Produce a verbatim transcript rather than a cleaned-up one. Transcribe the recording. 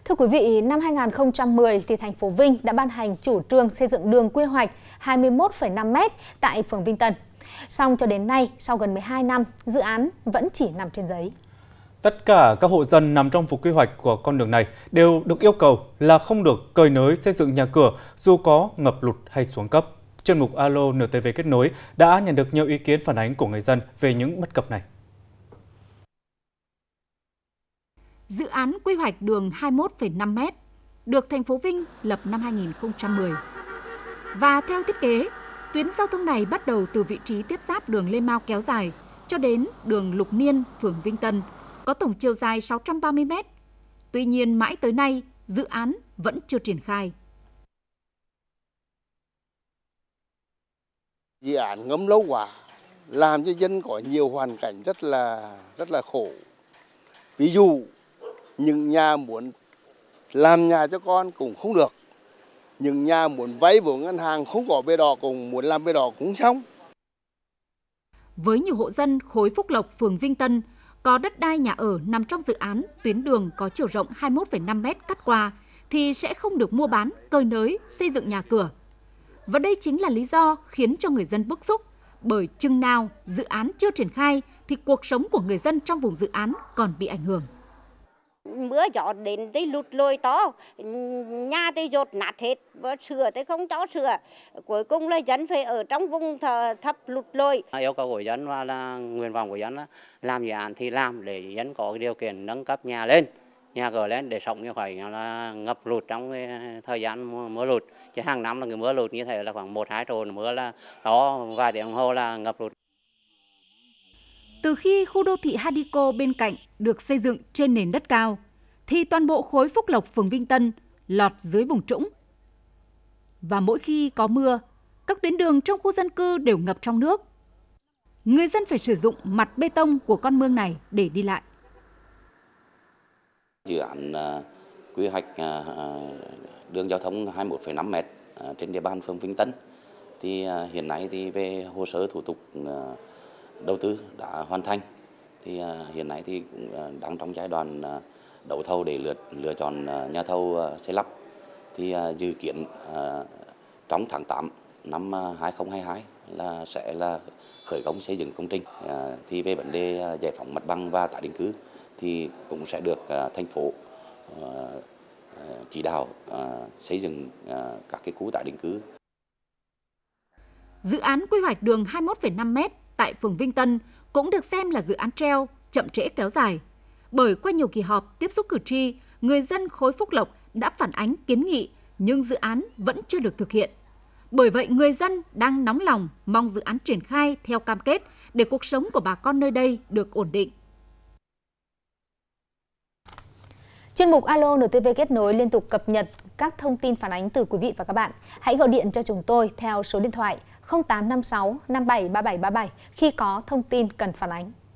Thưa quý vị, năm hai nghìn không trăm mười thì thành phố Vinh đã ban hành chủ trương xây dựng đường quy hoạch hai mươi mốt phẩy năm mét tại phường Vinh Tân. Song cho đến nay, sau gần mười hai năm, dự án vẫn chỉ nằm trên giấy. Tất cả các hộ dân nằm trong vùng quy hoạch của con đường này đều được yêu cầu là không được cơi nới xây dựng nhà cửa dù có ngập lụt hay xuống cấp. Chuyên mục Alo en tê vê kết nối đã nhận được nhiều ý kiến phản ánh của người dân về những bất cập này. Dự án quy hoạch đường hai mươi mốt phẩy năm mét được thành phố Vinh lập năm hai nghìn không trăm mười. Và theo thiết kế, tuyến giao thông này bắt đầu từ vị trí tiếp giáp đường Lê Mau kéo dài cho đến đường Lục Niên, phường Vinh Tân, có tổng chiều dài sáu trăm ba mươi mét. Tuy nhiên mãi tới nay, dự án vẫn chưa triển khai. Dự án ngấm lâu quá, làm cho dân có nhiều hoàn cảnh rất là rất là khổ. Ví dụ, những nhà muốn làm nhà cho con cũng không được. Những nhà muốn vay vốn ngân hàng không có bê đỏ cũng muốn làm bê đỏ cũng xong. Với nhiều hộ dân khối Phúc Lộc, phường Vinh Tân, có đất đai nhà ở nằm trong dự án tuyến đường có chiều rộng hai mươi mốt phẩy năm mét cắt qua thì sẽ không được mua bán, cơi nới, xây dựng nhà cửa. Và đây chính là lý do khiến cho người dân bức xúc, bởi chừng nào dự án chưa triển khai thì cuộc sống của người dân trong vùng dự án còn bị ảnh hưởng. Mưa gió đến đây lụt lội to, nhà thì dột nát hết, và sửa thì không cho sửa. Cuối cùng là dân phải ở trong vùng thấp lụt lội. Yêu cầu của dân và là nguyện vọng của dân là làm dự án thì làm để dân có điều kiện nâng cấp nhà lên, nhà cửa lên để sống như vậy là ngập lụt trong cái thời gian mưa lụt. Chứ hàng năm là cái mưa lụt như thế là khoảng một hai trồn mưa là to, vài tiếng đồng hồ là ngập lụt. Từ khi khu đô thị Hadico bên cạnh được xây dựng trên nền đất cao, thì toàn bộ khối Phúc Lộc, phường Vinh Tân lọt dưới vùng trũng. Và mỗi khi có mưa, các tuyến đường trong khu dân cư đều ngập trong nước. Người dân phải sử dụng mặt bê tông của con mương này để đi lại. Dự án uh, quy hoạch uh, đường giao thông hai mươi mốt phẩy năm mét uh, trên địa bàn phường Vinh Tân. Thì uh, hiện nay thì về hồ sơ thủ tục uh, đầu tư đã hoàn thành. Thì uh, hiện nay thì cũng uh, đang trong giai đoạn uh, đấu thầu để lựa lựa chọn uh, nhà thầu uh, xây lắp. Thì uh, dự kiến uh, trong tháng tám năm uh, hai nghìn không trăm hai mươi hai là sẽ là khởi công xây dựng công trình. Uh, thì về vấn đề uh, giải phóng mặt bằng và tái định cư thì cũng sẽ được uh, thành phố uh, uh, chỉ đạo uh, xây dựng uh, các cái khu tái định cư. Dự án quy hoạch đường hai mươi mốt phẩy năm mét tại phường Vinh Tân cũng được xem là dự án treo, chậm trễ kéo dài. Bởi qua nhiều kỳ họp tiếp xúc cử tri, người dân khối Phúc Lộc đã phản ánh kiến nghị nhưng dự án vẫn chưa được thực hiện. Bởi vậy người dân đang nóng lòng mong dự án triển khai theo cam kết để cuộc sống của bà con nơi đây được ổn định. Chuyên mục Alo en tê vê kết nối liên tục cập nhật các thông tin phản ánh từ quý vị và các bạn. Hãy gọi điện cho chúng tôi theo số điện thoại không tám năm sáu năm bảy ba bảy ba bảy khi có thông tin cần phản ánh.